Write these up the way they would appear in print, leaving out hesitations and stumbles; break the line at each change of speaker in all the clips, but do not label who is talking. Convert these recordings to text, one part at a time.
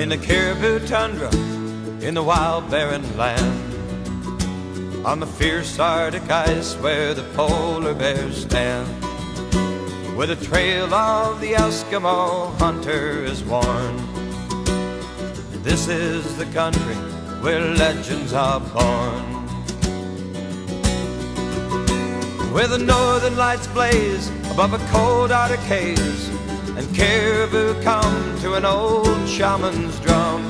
in the caribou tundra, in the wild barren land, on the fierce Arctic ice where the polar bears stand, where the trail of the Eskimo hunter is worn. This is the country where legends are born, where the northern lights blaze above a cold Arctic haze, and caribou come to an old shaman's drum.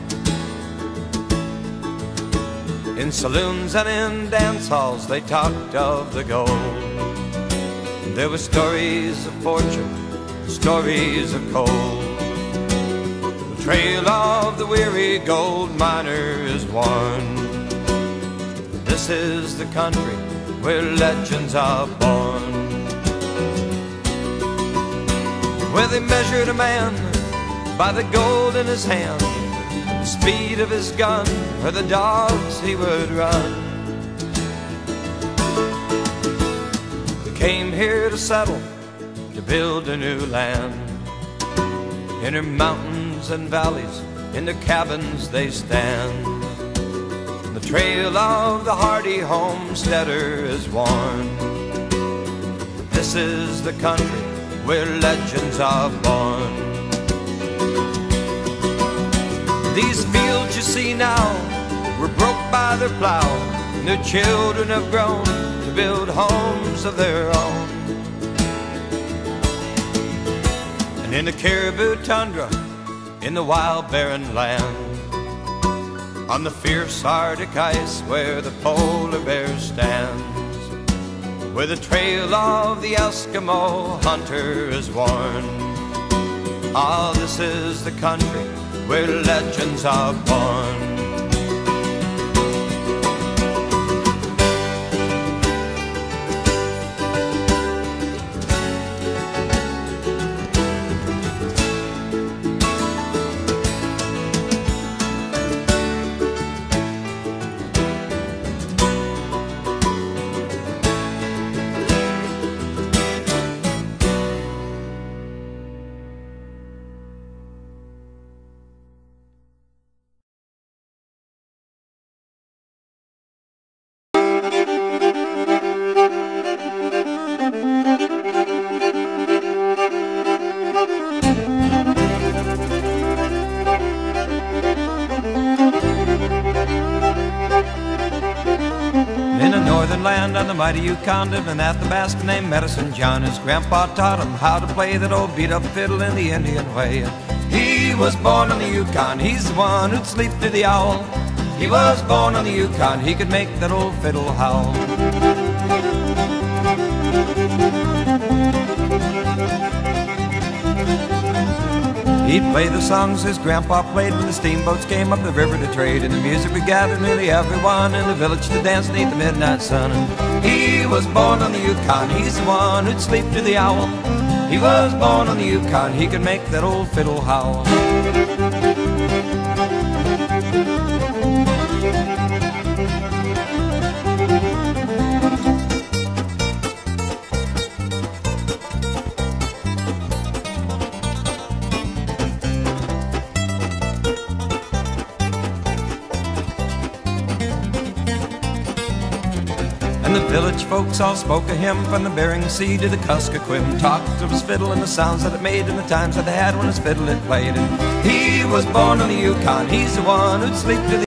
In saloons and in dance halls they talked of the gold. There were stories of fortune, stories of cold. The trail of the weary gold miner is worn. This is the country where legends are born, where they measured a man by the gold in his hand, the speed of his gun, or the dogs he would run. They came here to settle, to build a new land. In her mountains and valleys, in their cabins they stand. The trail of the hardy homesteader is worn. This is the country where legends are born. These fields you see now were broke by their plow, and their children have grown to build homes of their own. And in the caribou tundra, in the wild barren land, on the fierce Arctic ice where the polar bear stands, where the trail of the Eskimo hunter is worn. Ah, this is the country where legends are born. Land on the mighty Yukon, living at the Basque named Medicine John. His grandpa taught him how to play that old beat-up fiddle in the Indian way. He was born on the Yukon, he's the one who'd sleep through the owl. He was born on the Yukon, he could make that old fiddle howl. He'd play the songs his grandpa played when the steamboats came up the river to trade, and the music would gather nearly everyone in the village to dance beneath the midnight sun. And he was born on the Yukon, he's the one who'd sleep through the owl. He was born on the Yukon, he could make that old fiddle howl. And the village folks all spoke of him, from the Bering Sea to the Kuskokwim. Talked of his fiddle and the sounds that it made, and the times that they had when his fiddle had played. And he was born on the Yukon, he's the one who'd sleep to the